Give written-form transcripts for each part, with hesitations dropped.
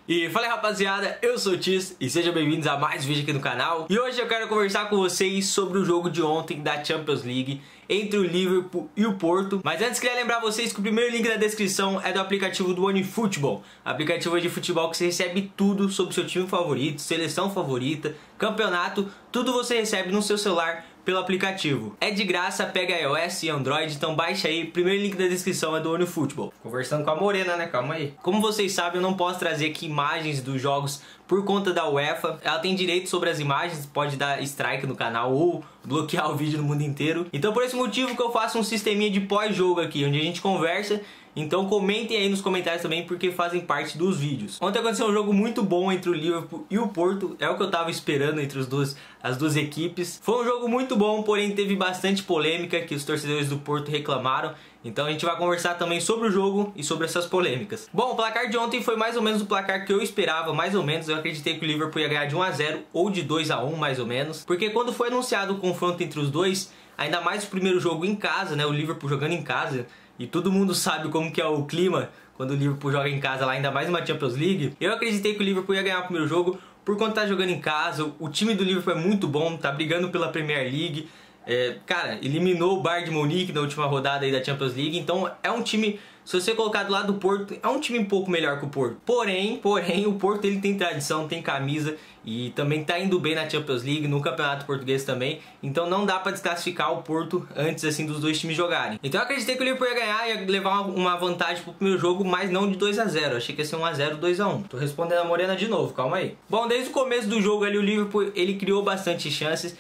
E fala aí, rapaziada, eu sou o Tis e sejam bem-vindos a mais um vídeo aqui no canal. E hoje eu quero conversar com vocês sobre o jogo de ontem da Champions League entre o Liverpool e o Porto. Mas antes queria lembrar vocês que o primeiro link da descrição é do aplicativo do OneFootball, aplicativo de futebol que você recebe tudo sobre o seu time favorito, seleção favorita, campeonato, tudo você recebe no seu celular pelo aplicativo. É de graça, pega iOS e Android, então baixa aí. Primeiro link da descrição é do OneFootball. Conversando com a Morena, né? Calma aí. Como vocês sabem, eu não posso trazer aqui imagens dos jogos por conta da UEFA. Ela tem direito sobre as imagens, pode dar strike no canal ou bloquear o vídeo no mundo inteiro. Então por esse motivo que eu faço um sisteminha de pós-jogo aqui, onde a gente conversa. Então comentem aí nos comentários também, porque fazem parte dos vídeos. Ontem aconteceu um jogo muito bom entre o Liverpool e o Porto. É o que eu tava esperando entre as duas equipes. Foi um jogo muito bom, porém teve bastante polêmica que os torcedores do Porto reclamaram. Então a gente vai conversar também sobre o jogo e sobre essas polêmicas. Bom, o placar de ontem foi mais ou menos o placar que eu esperava, mais ou menos. Eu acreditei que o Liverpool ia ganhar de 1 a 0 ou de 2 a 1 mais ou menos. Porque quando foi anunciado o confronto entre os dois, ainda mais o primeiro jogo em casa, né? O Liverpool jogando em casa. E todo mundo sabe como que é o clima quando o Liverpool joga em casa lá, ainda mais uma Champions League. Eu acreditei que o Liverpool ia ganhar o primeiro jogo por conta de estar jogando em casa. O time do Liverpool é muito bom, tá brigando pela Premier League. Cara, eliminou o Bayern de Munique na última rodada aí da Champions League. Então é um time, se você colocar do lado do Porto, é um time um pouco melhor que o Porto. Porém, o Porto ele tem tradição, tem camisa e também tá indo bem na Champions League, no Campeonato Português também. Então não dá pra desclassificar o Porto antes assim dos dois times jogarem. Então eu acreditei que o Liverpool ia ganhar, ia levar uma vantagem pro primeiro jogo, mas não de 2 a 0. Eu achei que ia ser 1 a 0, 2 a 1. Tô respondendo a Morena de novo, calma aí. Bom, desde o começo do jogo ali o Liverpool ele criou bastante chances.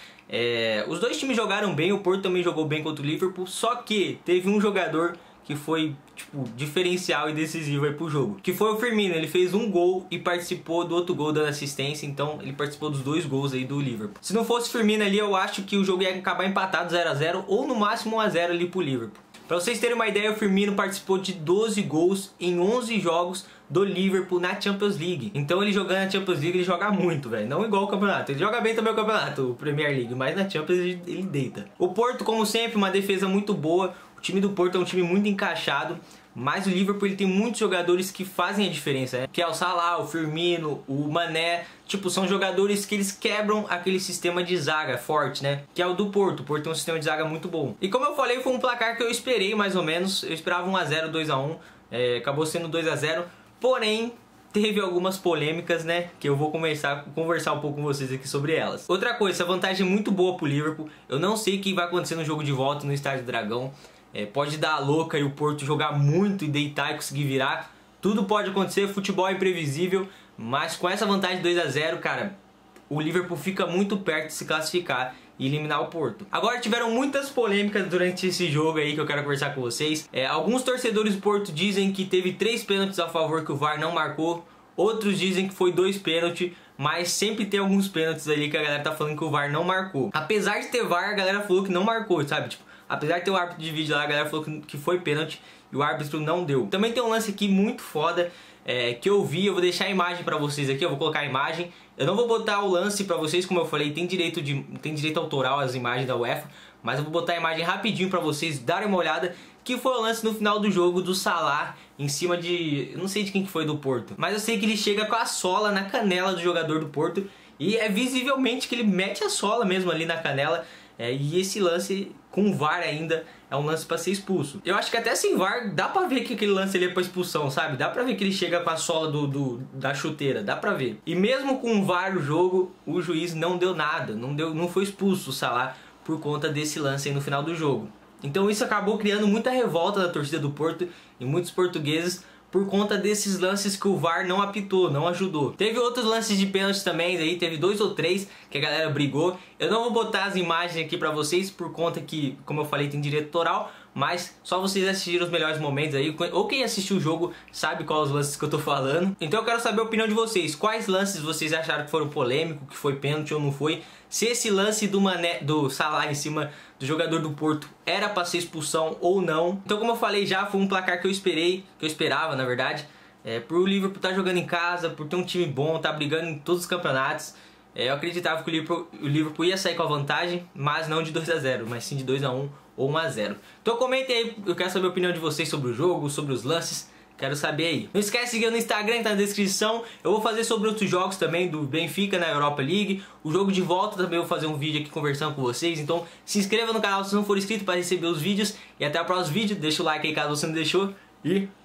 Os dois times jogaram bem, o Porto também jogou bem contra o Liverpool, só que teve um jogador que foi, tipo, diferencial e decisivo aí pro jogo, que foi o Firmino. Ele fez um gol e participou do outro gol dando assistência, então ele participou dos dois gols aí do Liverpool. Se não fosse o Firmino ali, eu acho que o jogo ia acabar empatado 0 a 0 ou no máximo 1 a 0 ali pro Liverpool. Pra vocês terem uma ideia, o Firmino participou de 12 gols em 11 jogos do Liverpool na Champions League. Então ele jogando na Champions League, ele joga muito, velho. Não igual o campeonato. Ele joga bem também o campeonato, o Premier League, mas na Champions ele deita. O Porto, como sempre, uma defesa muito boa. O time do Porto é um time muito encaixado. Mas o Liverpool ele tem muitos jogadores que fazem a diferença, né? Que é o Salah, o Firmino, o Mané. Tipo, são jogadores que eles quebram aquele sistema de zaga forte, né? Que é o do Porto. O Porto tem um sistema de zaga muito bom. E como eu falei, foi um placar que eu esperei mais ou menos. Eu esperava 1 a 0, 2 a 1. Acabou sendo 2 a 0. Porém, teve algumas polêmicas, né? Que eu vou conversar um pouco com vocês aqui sobre elas. Outra coisa, essa vantagem é muito boa pro Liverpool. Eu não sei o que vai acontecer no jogo de volta no Estádio do Dragão. Pode dar a louca e o Porto jogar muito e deitar e conseguir virar. Tudo pode acontecer, futebol é imprevisível. Mas com essa vantagem de 2 a 0, cara, o Liverpool fica muito perto de se classificar e eliminar o Porto. Agora tiveram muitas polêmicas durante esse jogo aí que eu quero conversar com vocês. Alguns torcedores do Porto dizem que teve 3 pênaltis a favor que o VAR não marcou. Outros dizem que foi 2 pênaltis, mas sempre tem alguns pênaltis ali que a galera tá falando que o VAR não marcou. Apesar de ter VAR, a galera falou que não marcou, sabe? Tipo, apesar de ter o árbitro de vídeo lá, a galera falou que foi pênalti e o árbitro não deu. Também tem um lance aqui muito foda que eu vi, eu vou deixar a imagem pra vocês aqui, eu vou colocar a imagem. Eu não vou botar o lance pra vocês, como eu falei, tem direito autoral as imagens da UEFA, mas eu vou botar a imagem rapidinho pra vocês darem uma olhada, que foi o lance no final do jogo do Salah em cima de... eu não sei de quem que foi do Porto, mas eu sei que ele chega com a sola na canela do jogador do Porto e é visivelmente que ele mete a sola mesmo ali na canela. E esse lance com VAR ainda é um lance pra ser expulso. Eu acho que até sem VAR dá pra ver que aquele lance ali é pra expulsão, sabe? Dá pra ver que ele chega com a sola da chuteira, dá pra ver. E mesmo com VAR no jogo, o juiz não deu nada, não foi expulso o Salah por conta desse lance aí no final do jogo. Então isso acabou criando muita revolta da torcida do Porto e muitos portugueses por conta desses lances que o VAR não apitou, não ajudou. Teve outros lances de pênalti também, aí teve 2 ou 3 que a galera brigou. Eu não vou botar as imagens aqui pra vocês por conta que, como eu falei, tem direito autoral, mas só vocês assistiram os melhores momentos aí, ou quem assistiu o jogo sabe quais os lances que eu tô falando. Então eu quero saber a opinião de vocês. Quais lances vocês acharam que foram polêmicos, que foi pênalti ou não foi? Se esse lance do Salah em cima do jogador do Porto era pra ser expulsão ou não. Então, como eu falei já, foi um placar que eu esperava, na verdade. Por o Liverpool estar jogando em casa, por ter um time bom, tá brigando em todos os campeonatos. Eu acreditava que o Liverpool ia sair com a vantagem, mas não de 2 a 0, mas sim de 2 a 1 ou 1 a 0. Então comentem aí, eu quero saber a opinião de vocês sobre o jogo, sobre os lances. Quero saber aí. Não esquece de seguir no Instagram, que tá na descrição. Eu vou fazer sobre outros jogos também do Benfica na Europa League. O jogo de volta também eu vou fazer um vídeo aqui conversando com vocês. Então se inscreva no canal se não for inscrito para receber os vídeos. E até o próximo vídeo. Deixa o like aí caso você não deixou. E